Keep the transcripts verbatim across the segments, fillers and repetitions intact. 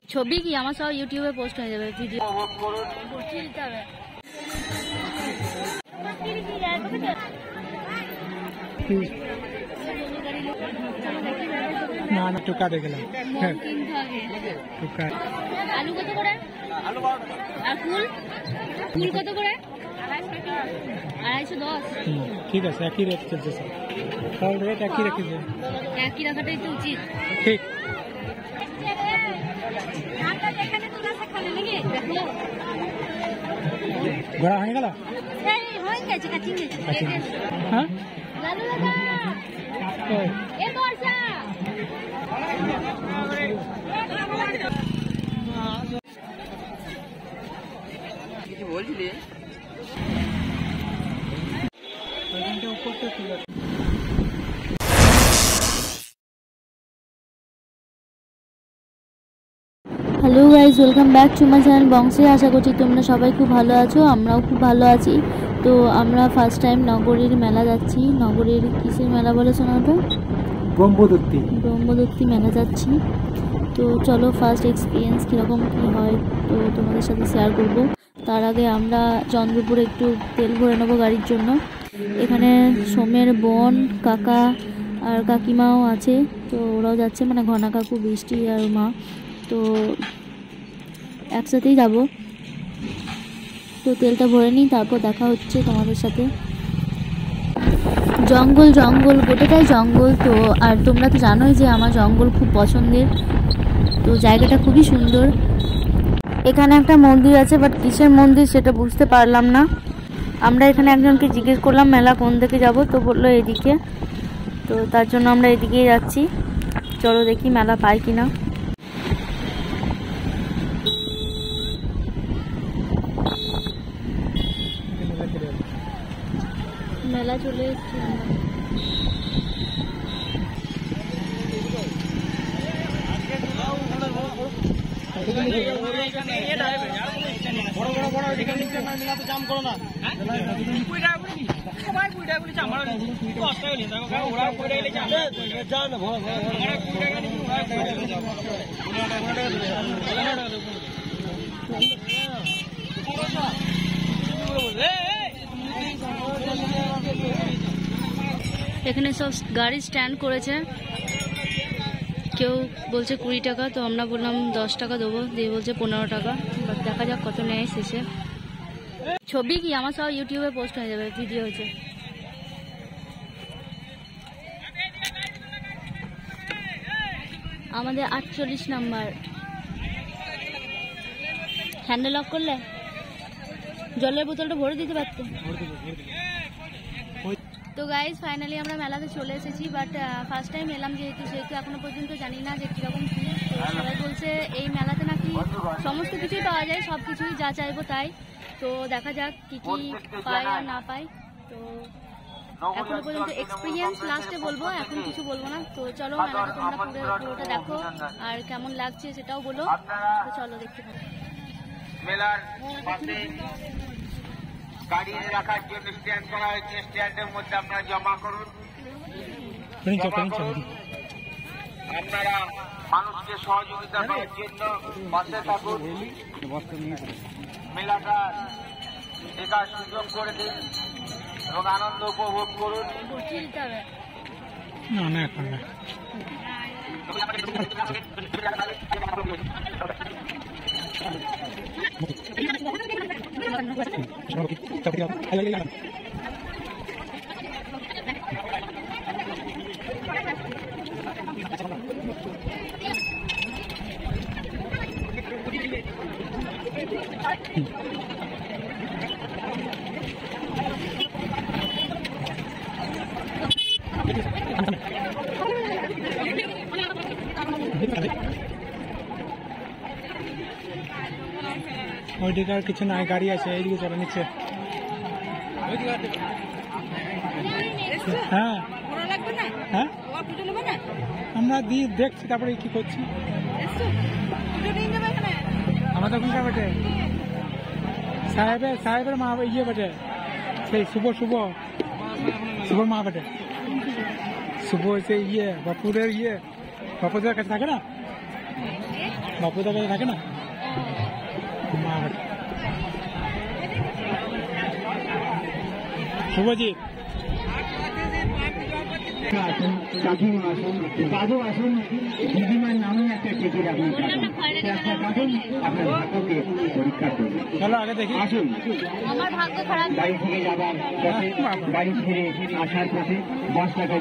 ছবি কি আমার সব ইউটিউবে পোস্ট হয়ে যাবে ভিডিও দিতে হবে। না না টুকা দেখে গেলাম। আলু কত করে? আর ফুল ফুল কত করে? আড়াইশো দশ। ঠিক আছে, একই রেট চলছে স্যার, সব রেট একই রেখেছে, একই রাখাটাই তো উচিত। ঠিক। ঘোরা হয়ে গেল? হ্যাঁ কিছু বলছিলি? Hello guys, welcome back to my channel Banshi. আশা করছি তোমরা সবাই খুব ভালো আছো, আমরাও খুব ভালো আছি। তো আমরা ফার্স্ট টাইম নগরীর মেলা যাচ্ছি। নগরীর কিসের মেলা বলে শোনাতো? ব্রহ্মদত্তী ব্রহ্মদত্তী মেলা যাচ্ছি। তো চলো ফার্স্ট এক্সপিরিয়েন্স কীরকম কী হয় তো তোমাদের সাথে শেয়ার করব। তার আগে আমরা চন্দ্রপুরে একটু তেল ভরে নেবো গাড়ির জন্য। এখানে সোমের বোন, কাকা আর কাকিমাও আছে, তো ওরাও যাচ্ছে, মানে ঘনা কাকু, বৃষ্টি আর মা। তো একসাথেই যাব। তো তেলটা ভরে নিই, তারপর দেখা হচ্ছে তোমাদের সাথে। জঙ্গল জঙ্গল গোটাটাই জঙ্গল। তো আর তোমরা তো জানোই যে আমার জঙ্গল খুব পছন্দের। তো জায়গাটা খুবই সুন্দর। এখানে একটা মন্দির আছে, বাট কিসের মন্দির সেটা বুঝতে পারলাম না। আমরা এখানে একজনকে জিজ্ঞেস করলাম মেলা কোন দিকে যাব, তো বললো এদিকে। তো তার জন্য আমরা এদিকেই যাচ্ছি। চলো দেখি মেলা পাই কিনা। মেলা চলে এসেছি এখানে সব গাড়ি স্ট্যান্ড করেছে। কেউ বলছে কুড়ি টাকা, তো আমরা বললাম দশ টাকা দেবো, দিয়ে বলছে পনেরো টাকা। বাট দেখা যাক কত নেয় শেষে। ছবি কি আমার সব ইউটিউবে পোস্ট হয়ে যাবে ভিডিও হচ্ছে। আমাদের আটচল্লিশ নাম্বার। হ্যান্ডেল লক করলে জলের বোতলটা ভরে দিতে পারতো। তো গাইজ ফাইনালি আমরা মেলাতে চলে এসেছি, বাট ফার্স্ট টাইম এলাম যেহেতু সেহেতু এখনো পর্যন্ত জানি না যে কীরকম কী। তো সবাই বলছে এই মেলাতে নাকি সমস্ত কিছুই পাওয়া যায়, সব কিছুই যা চাইবো তাই। তো দেখা যাক কী কী পাই আর না পাই। তো এখনো পর্যন্ত এক্সপিরিয়েন্স লাস্টে বলবো, এখন কিছু বলবো না। তো চলো মেলাটা তোমরা পুরো পুরোটা দেখো আর কেমন লাগছে সেটাও বলো। তো চলো দেখতে পাবো। মেলার পাশে গাড়ি রাখার জন্য স্ট্যান্ড করা হয়েছে, স্ট্যান্ডের মধ্যে আপনারা জমা করুন। আপনারা মানুষকে সহযোগিতা করার জন্য পাশে থাকুন, মেলাটা দেখার সুযোগ করে দিন এবং আনন্দ উপভোগ করুন। না না এখন না। ওইদিকে আর কিছু নাই, গাড়ি আছে, এইদিকে চলে নিচ্ছে। হ্যাঁ হ্যাঁ আমরা দিয়ে দেখছি, তারপরে কি করছি। আমাদের কোনটা বটে? সাহেবের সাহেবের মা ইয়ে বটে, সেই শুভ শুভ শুভর মা বটে। শুভ সেই ইয়ে বাপুরের ইয়ে বাপুদের কাছে থাকে না। বাপুদার কাছে থাকে না মা শুভজিৎ আসুন কাকিমা আসুন দাদু আসুন দিদিমার নামে একটা টিকিট আপনি কাটুন একটা কাটুন আপনার ভাগ্যকে পরীক্ষা করুন চলো আগে দেখি আসুন আমার ভাগ্য খারাপ। বাড়ি থেকে যাবার পথে বাড়ি ফিরে আসার পথে বস্তাকে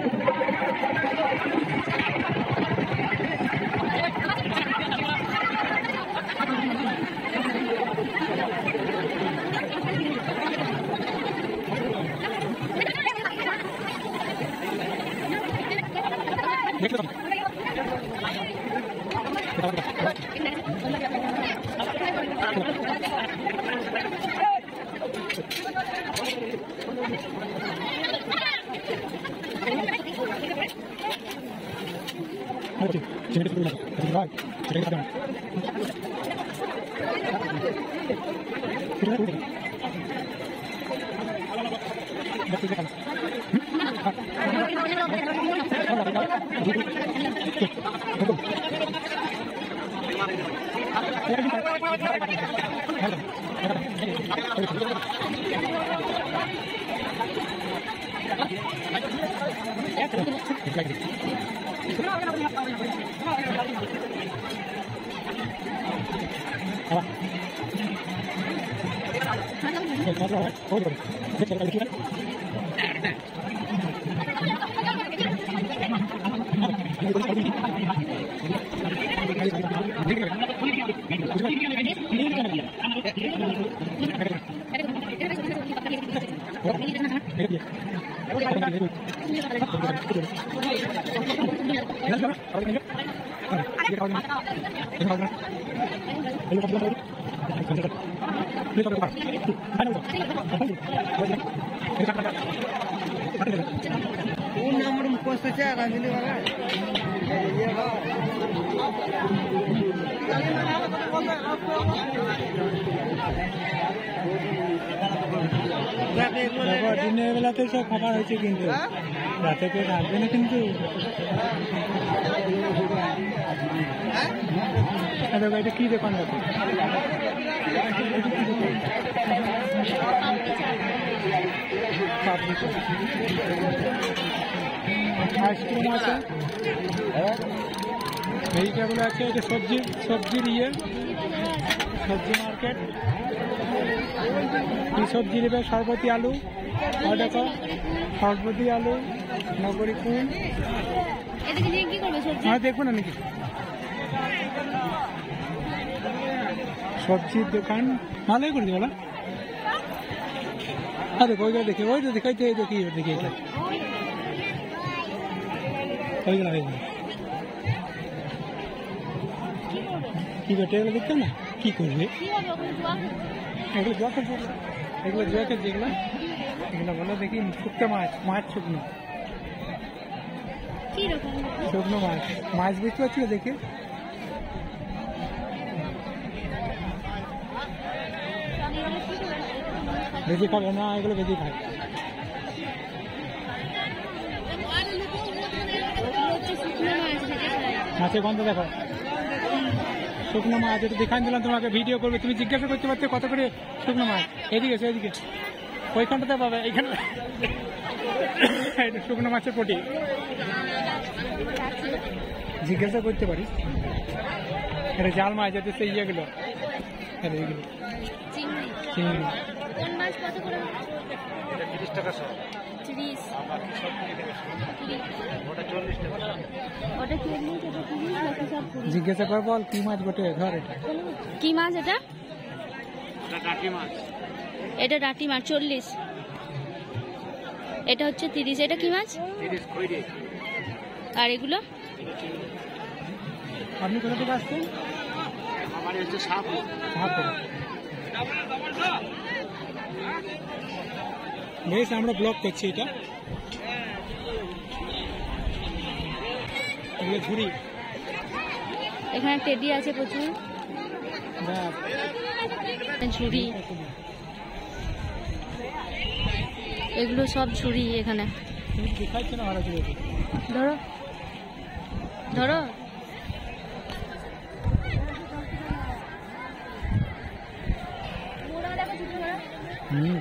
দিনের বেলাতে সব খাবার হয়েছে কিন্তু রাতে কেউ রাখবে না কিন্তু এটা কি দোকান আছে আইসক্রিম আছে ভেজিটেবল আছে এটা সবজি সবজির ইয়ে সবজি মার্কেট কি সবজি নেবে সরবতি আলু দেখো সরবতি আলু নগরী ফুল হ্যাঁ দেখবো না নাকি সবজির দোকান ভালোই করে দিবো না আরে ওইটা দেখি ওইটা দেখাইতে দেখি দেখি এটা ওইগুলো হয়ে যাবে কি বেটে এগুলো দেখতে না কি করবে এগুলো জোয়াকে এগুলো জোয়াকে যেগুলো এগুলো বলো দেখি শুকনো মাছ মাছ শুকনো শুকনো মাছ মাছ বুঝতে পারছি দেখে ভেজি খাবে না এগুলো ভেজি খায় মাছের গন্ধ দেখো শুকনো মাছ এটা দেখান দিলাম তোমাকে ভিডিও করবে তুমি জিজ্ঞাসা করতে পারছো কত করে শুকনো মাছ এদিকে এদিকে ওইখানটাতে পাবে এইখানে এটা শুকনো মাছের পটি জিজ্ঞাসা করতে পারিস এটা জাল মাছ এটা সেই ইয়েগুলো এইগুলো চিংড়ি তিরিশ টাকা শো জিজ্ঞাসা কর বল কি মাছ বটে ধর এটা কি মাছ এটা এটা ডাঁটি মাছ চল্লিশ এটা হচ্ছে তিরিশ এটা কি মাছ আর এগুলো আপনি কোথা থেকে আসছেন বেশ আমরা ব্লগ করছি এটা ঝুড়ি এখানে টেডি আছে প্রচুর ঝুড়ি এগুলো সব ঝুড়ি এখানে ধরো ধরো হুম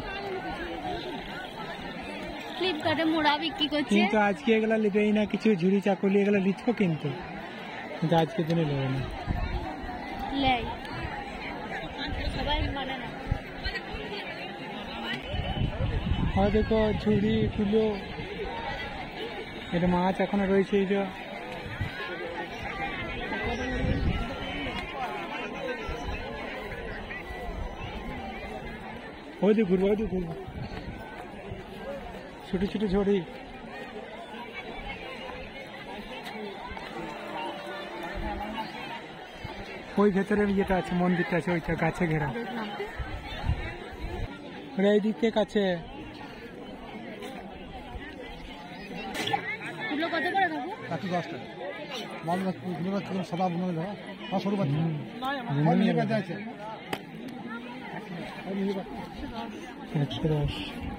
ফ্লিপকার্টে মোড়া বিক্রি করছে। কিন্তু আজকে এগুলা নেবেই না, কিছু ঝুড়ি চাকুলি এগুলো লিখবো কিন্তু কিন্তু আজকের দিনে নেবে না। লেই সবাই মানে না। হয় দেখো ঝুড়ি কুলো, এটা মাছ এখনো রয়েছে। এই যে ওই দিকে ঘুরবো, ওই দিকে ঘুরবো, ছোট ছোট ঝুড়ি। ওই ভেতরে যেটা আছে মন্দিরটা আছে ওইটা গাছে ঘেরা, দেখলাম ওরা এই দিক থেকে কাছে। কুলো কত করে থাকো? একশো দশ টাকা মাল থেকে সাদা বনে গেল হ্যাঁ সরু বাচ্চা আছে একশো দশ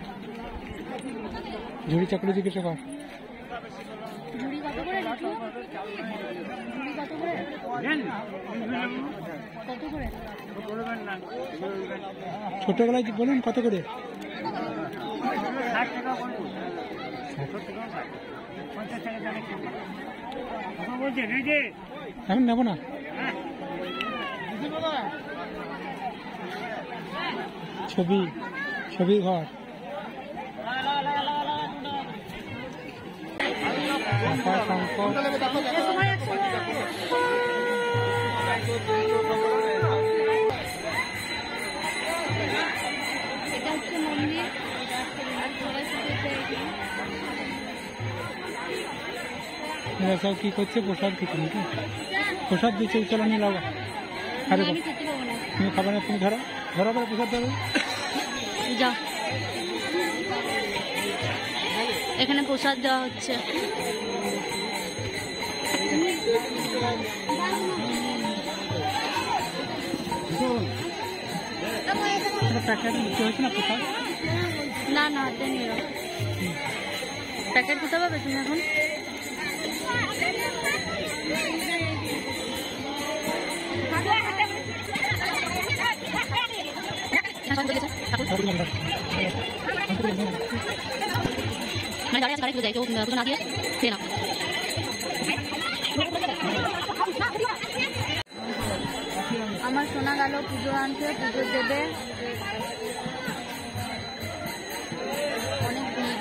ঝুড়ি চাকরি জিজ্ঞাসা কর। ঝুড়ি কত করে লিখো? ঝুড়ি কত করে? কত করে? ছোটবেলায় বলুন কত করে? এখন নেবো না। ছবি ছবি ঘর এটা হচ্ছে মন্দির। এরা সব কি করছে? প্রসাদ খেতে নাকি? প্রসাদ দিচ্ছে, চলো নিয়ে লাগা। আরে আমি খেতে পাবো না। তুমি খাবে না? তুমি ধরো ধরো করে প্রসাদ দেবে। যাও, এখানে প্রসাদ দেওয়া হচ্ছে। প্যাকেট দিতে হয়েছে না প্রসাদ? না না হাতে নিও। প্যাকেট কোথায় পাবে তুমি এখন? মানে দাঁড়িয়ে আছে, গাড়ি চলে যায়, কেউ পুজো না দিয়ে খেয়ে নাও। আমার শোনা গেল পুজো আনছে, পুজো দেবে। অনেক ভিড়।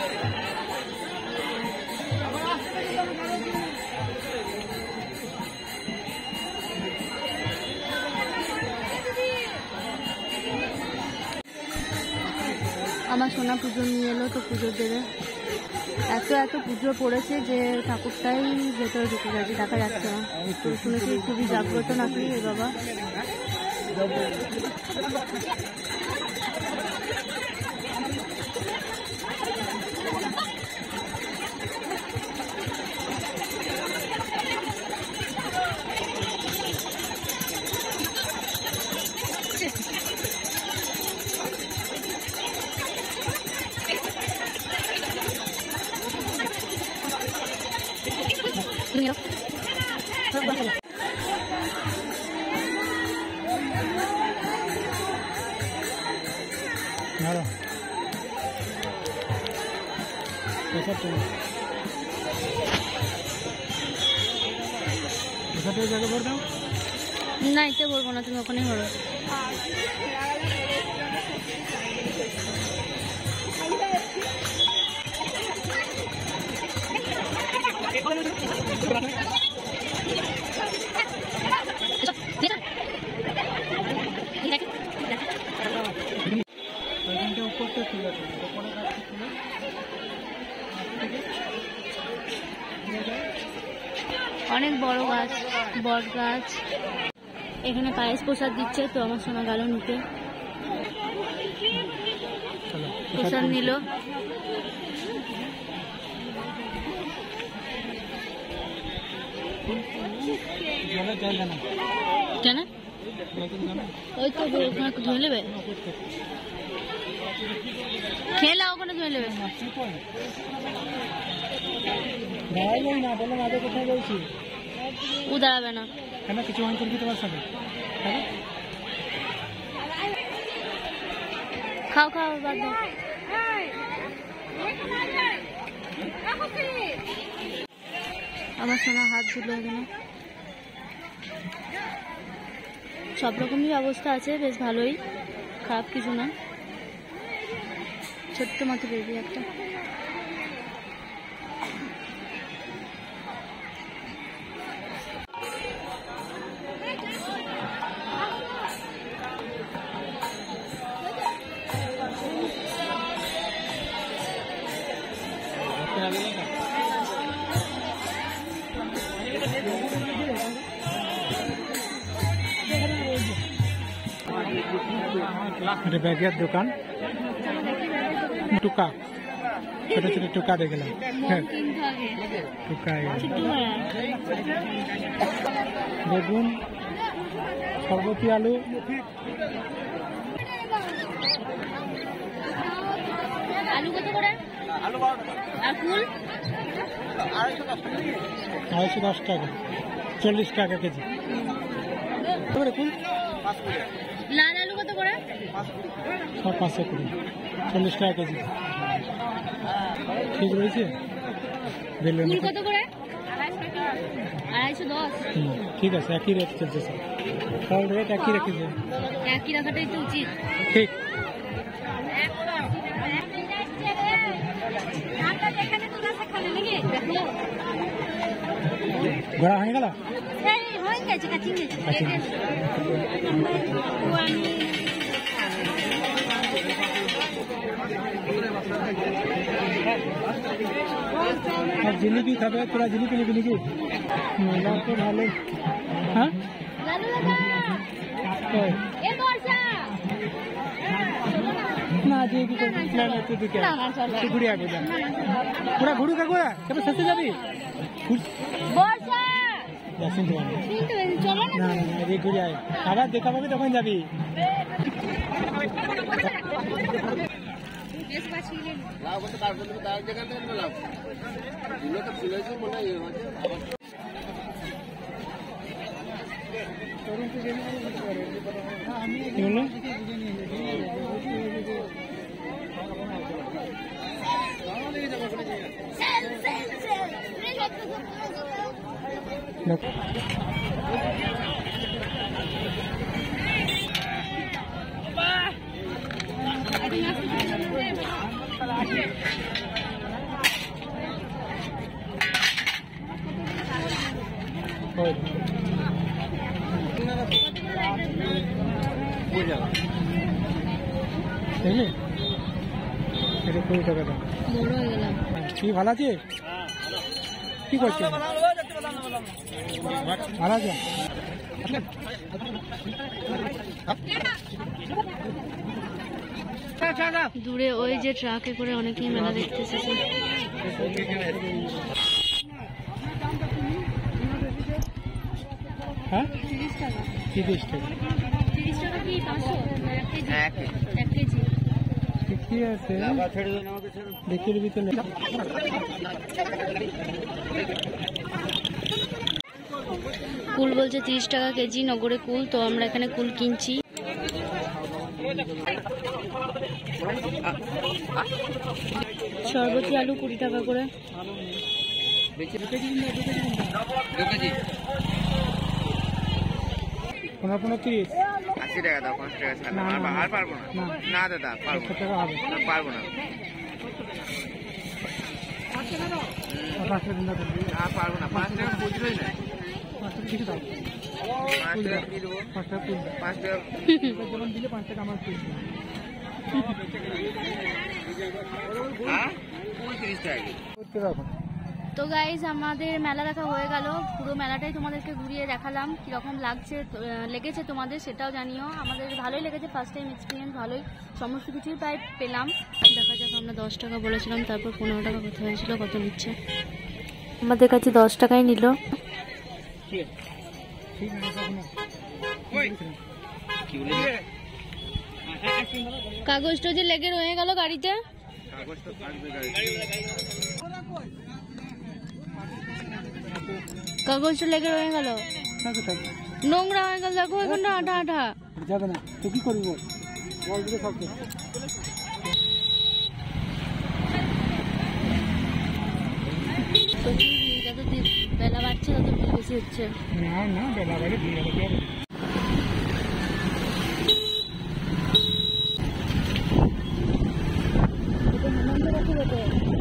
আমার সোনা পুজো নিয়ে এলো, তো পুজো দেবে। এত এত পুজো পড়েছে যে ঠাকুরটাই ভেতরে ঢুকে গেছে, দেখা যাচ্ছে না। তো শুনেছি খুবই জাগ্রত নাকি এ বাবা। তুমি ধরো প্রসাদ তুমি প্রসাদের জায়গা ভরে দাও। না, এতে বলবো না, তুমি ওখানেই ভরো। অনেক বড় গাছ, বট গাছ। এখানে পায়েস প্রসাদ দিচ্ছে, তো আমার সোনা গেল নিতে। প্রসাদ নিল। কেন? ওই তো ওখানে ধুয়ে নেবে, খেয়ে নাও, ওখানে ধুয়ে নেবে। না বললাম আগে কোথায় বলছি ও দাঁড়াবে না। কেন কিছু মনে করবি তোমার সাথে? খাও খাও বাদ দাও। আমার সোনা হাত ধুলো এখানে। সব রকমই অবস্থা আছে, বেশ ভালোই, খারাপ কিছু না। ছোট্ট মতো বেবি একটা। এটা ব্যাগের দোকান, টুকা, ছোট ছোট টুকা দেখলাম। হ্যাঁ টুকা, বেগুন, সরবতি আলু, আলু কত করে? আর ফুল আড়াইশো দশ টাকা, চল্লিশ টাকা কেজি। ফুল লাল আলু কত করে? সব পাঁচশো কুড়ি, চল্লিশ টাকা কেজি। ঠিক রয়েছে। ফুল কত করে? আড়াইশো দশ। ঠিক আছে, একই রেট চলছে স্যার, সব রেট একই রেখেছে। একই রাখাটাই তো উচিত। ঠিক। ঘোরা হয়ে গেল? জিলিপি খাবে? তোরা জিলিপি নিবি নাকি? মেলা তো ভালো। হ্যাঁ না যে ঘুরে আগে পুরা ঘুরু কাকুরা কেবল শেষে যাবি? না না ঘুরে আয়, আবার দেখা পাবি তখন যাবি। বুঝলি এটা কুড়ি টাকা দাম। বড় হয়ে গেলাম। তুই ভালো আছিস? কি করছিস? ভালো আছে? দূরে ওই যে ট্রাকে করে অনেকেই মেলা দেখতে এসেছে। হ্যাঁ তিরিশ টাকা। তিরিশ টাকা কি পাঁচশো? এক কেজি ঠিকই আছে, দেখে নিবি তো। কুল বলছে তিরিশ টাকা কেজি নগরে কুল, তো আমরা এখানে কুল কিনছি। সরবতি আলু কুড়ি টাকা করে। পনেরো পনেরো তিরিশ আশি টাকা দাও, পাঁচ টাকা ছাড়। আর পারবো না, না দাদা পারবো টাকা হবে, পারবো না, আর পারবো না। পাঁচ টাকা খুচরোই না, পাঁচ টাকা কিছু দাও, পাঁচ টাকা কি দেবো? পাঁচ টাকা তুল, পাঁচ টাকা যেমন দিলে পাঁচ টাকা আমার তুল। হ্যাঁ পঁয়ত্রিশ টাকা। তো গাইজ আমাদের মেলা দেখা হয়ে গেল, পুরো মেলাটাই তোমাদেরকে ঘুরিয়ে দেখালাম। কীরকম লাগছে লেগেছে তোমাদের সেটাও জানিও। আমাদের ভালোই লেগেছে, ফার্স্ট টাইম এক্সপিরিয়েন্স ভালোই, সমস্ত কিছুই প্রায় পেলাম। দেখা যাক, আমরা দশ টাকা বলেছিলাম, তারপর পনেরো টাকা কথা হয়েছিল, কত নিচ্ছে আমাদের কাছে? দশ টাকাই নিল। কাগজটা যে লেগে রয়ে গেল গাড়িতে, কাগজটা লেগে রয়ে গেল, নোংরা হয়ে গেল। দেখো এখন আঠা আঠা যাবে না তো কি করবি? জল দিলে সব কিছু প্রচুর ভিড়, যত দি- বেলা বাড়ছে তত ভিড় বেশি হচ্ছে। না না বেলা বাইরে দিয়ে যাবে কি হবে? এটা হেমন্ত রাখি বটে।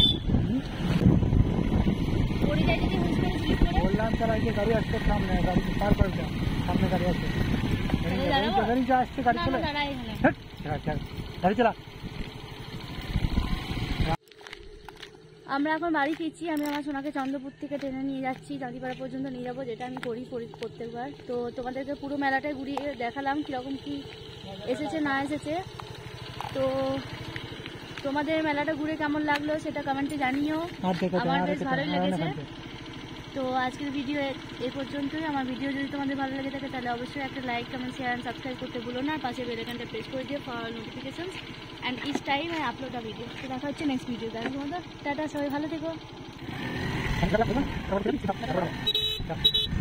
পড়ে যায় যদি হুঁশ করে slip করে। বললাম তারা যে গাড়ি আসছে সামনে গাড়ি পার করে দাও সামনে গাড়ি আসছে তাহলে দাঁড়াবো? গাড়ি যা আসছে গাড়ি না, চলে না, দাঁড়াই এখানে। হ্যাট, চলা, চলা, গাড়ি চলা আমরা এখন বাড়ি ফিরছি। আমি আমার সোনাকে চন্দ্রপুর থেকে ট্রেনে নিয়ে যাচ্ছি, চাঁদিপাড়া পর্যন্ত নিয়ে যাবো, যেটা আমি করি করি প্রত্যেকবার। তো তোমাদেরকে পুরো মেলাটায় ঘুরিয়ে দেখালাম কীরকম কি এসেছে না এসেছে। তো তোমাদের মেলাটা ঘুরে কেমন লাগলো সেটা কমেন্টে জানিও। আর দেখো আমার আর বেশ দেখো ভালোই আর লেগেছে। দেখো তো আজকের ভিডিও এই পর্যন্তই। আমার ভিডিও যদি তোমাদের ভালো লেগে থাকে তাহলে অবশ্যই একটা like, comment, share and subscribe করতে ভুলো না। আর পাশে বেল আইকনটা প্রেস করে দিও for notification and each time I upload a video. তো দেখা হচ্ছে নেক্সট ভিডিও। তাহলে তোমাদের টাটা, সবাই ভালো থেকো। আর দেখো, আর দেখো, আর দেখো, আর দেখো।